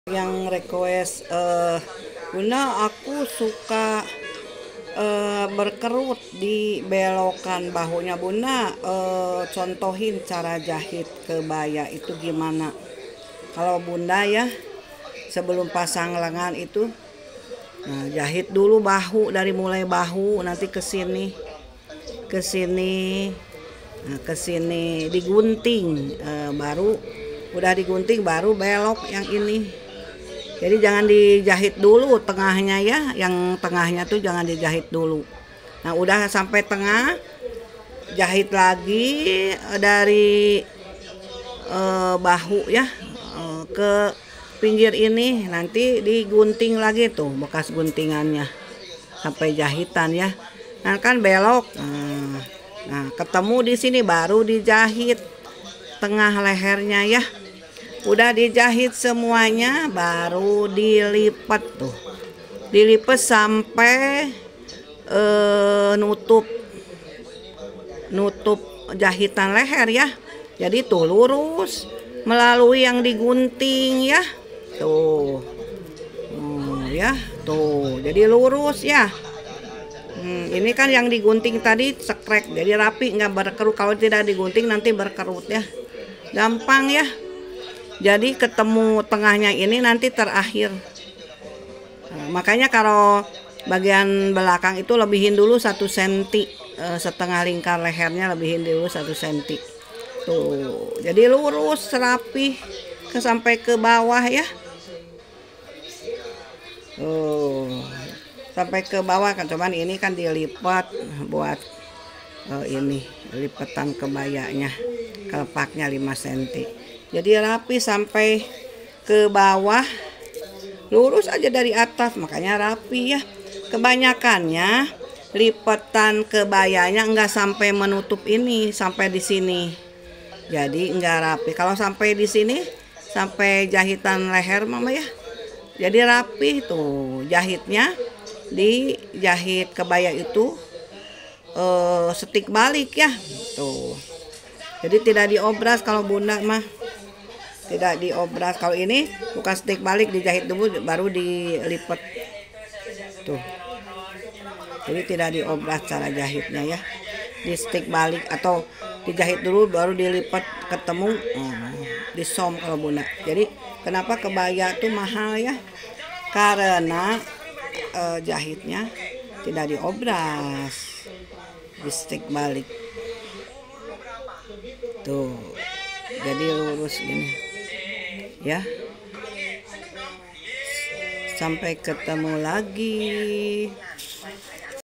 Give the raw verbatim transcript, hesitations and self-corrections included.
Yang request eh Bunda, aku suka eh, berkerut di belokan bahunya. Bunda, eh, contohin cara jahit kebaya itu gimana? Kalau Bunda ya, sebelum pasang lengan itu, nah, jahit dulu bahu, dari mulai bahu nanti ke sini, ke sini, nah, ke sini digunting, eh, baru udah digunting baru belok yang ini. Jadi jangan dijahit dulu tengahnya ya, yang tengahnya tuh jangan dijahit dulu. Nah udah sampai tengah, jahit lagi dari eh, bahu ya eh, ke pinggir ini, nanti digunting lagi tuh bekas guntingannya sampai jahitan ya. Nah kan belok, nah, nah ketemu di sini baru dijahit tengah lehernya ya. Udah dijahit semuanya baru dilipat tuh, dilipat sampai eh, nutup nutup jahitan leher ya. Jadi tuh lurus melalui yang digunting ya, tuh hmm, ya tuh jadi lurus ya. Hmm, ini kan yang digunting tadi sekrek, jadi rapi nggak berkerut. Kalau tidak digunting nanti berkerut ya, gampang ya. Jadi ketemu tengahnya ini nanti terakhir. Nah, makanya kalau bagian belakang itu lebihin dulu satu senti, eh, setengah lingkar lehernya lebihin dulu satu senti. Tuh, jadi lurus rapi ke sampai ke bawah ya. Tuh, sampai ke bawah kan, cuman ini kan dilipat buat eh, ini lipatan kebayanya, kelepaknya lima senti. Jadi rapi sampai ke bawah, lurus aja dari atas, makanya rapi ya. Kebanyakannya lipatan kebayanya enggak sampai menutup ini, sampai di sini. Jadi enggak rapi. Kalau sampai di sini, sampai jahitan leher mama ya. Jadi rapi tuh jahitnya, dijahit kebaya itu eh, setik balik ya. Tuh. Jadi tidak diobras kalau Bunda mah. Tidak diobras. Kalau ini bukan stick balik, dijahit dulu baru dilipat tuh. Jadi tidak diobras cara jahitnya ya, di stick balik atau dijahit dulu baru dilipat ketemu, oh, disom kalau Bunda. Jadi kenapa kebaya tuh mahal ya, karena eh, jahitnya tidak diobras, di stick balik tuh, jadi lurus gini ya, sampai ketemu lagi.